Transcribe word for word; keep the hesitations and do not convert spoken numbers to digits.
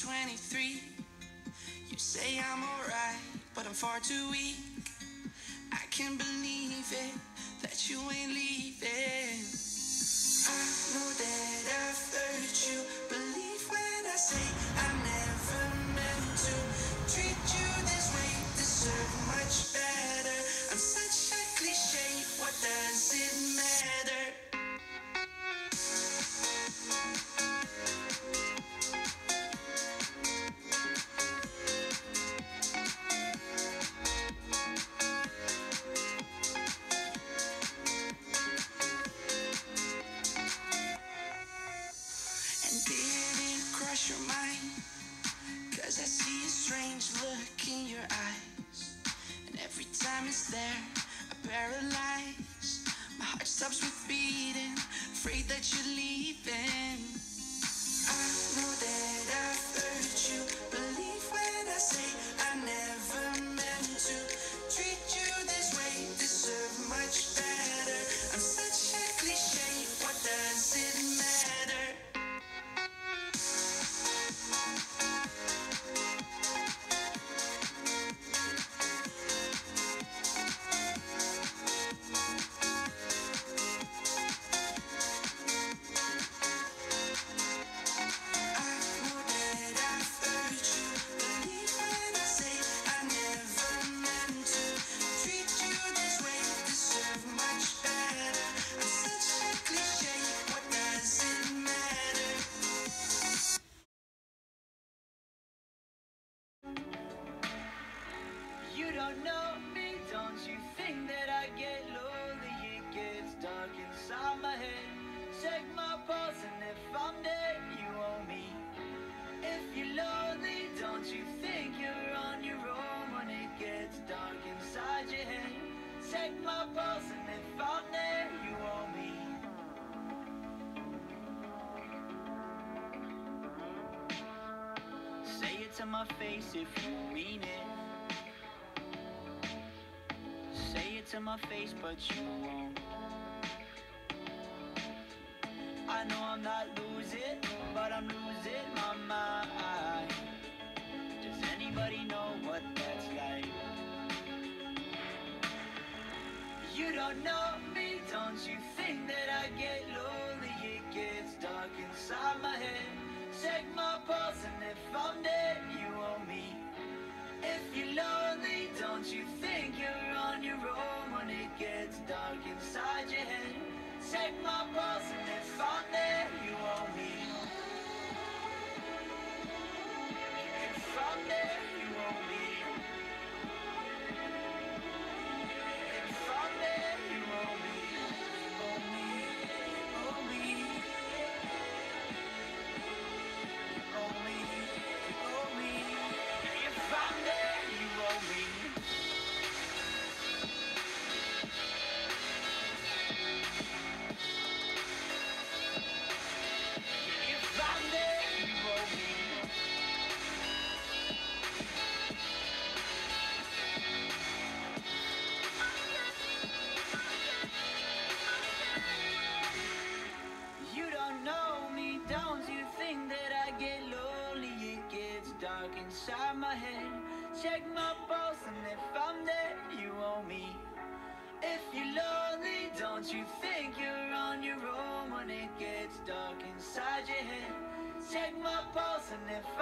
twenty-three. You say I'm alright, but I'm far too weak. I can't believe it, that you ain't leaving. I know that I've hurt you. Believe when I say I never meant to treat you this way. Deserve much better. I'm such a cliche. What does it matter? And did it cross your mind? Cause I see a strange look in your eyes, and every time it's there, I paralyze. My heart stops with beating, afraid that you're leaving. I know that I've hurt you. Believe when I say I never meant to treat you this way. Deserve much better. I'm such a cliche. What does it matter? You don't know me, don't you think that I get lonely? It gets dark inside my head. Check my pulse and if I'm dead, you owe me. If you're lonely, don't you think you're on your own when it gets dark inside your head? Check my pulse and if I'm dead, you owe me. Say it to my face if you mean it. Say it to my face, but you won't. I know I'm not losing, but I'm losing my mind. Does anybody know what that's like? You don't know me, don't you think that I get lonely? It gets dark inside my head. Check my pulse and if I'm dead, you owe me. If you're lonely, don't you think you're on your own when it gets dark inside your head? Check my pulse and if I'm there, you owe me. If I'm there, you owe me. If I'm there, you owe me. Owe me, owe me. Owe me, owe me. If I'm there, you owe me. If I'm there, you owe me. You don't know me, don't you think that I get lonely? It gets dark inside my head. Check my pulse and if I'm dead, you owe me. If you're lonely, don't you think you're on your own when it gets dark inside your head? Check my pulse and if